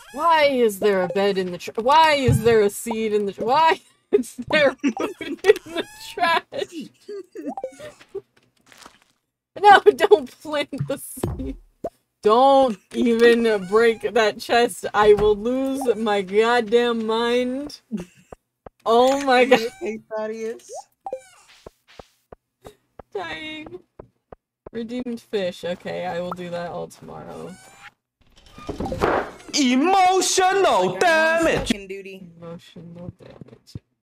Why is there a bed in the why is there a seed in the why is there food in the trash? No, don't plant the seed. Don't even break that chest. I will lose my goddamn mind. Oh my god. Okay, Thaddeus. Dying. Redeemed fish. Okay, I will do that all tomorrow. Emotional damage. Duty. Emotional damage.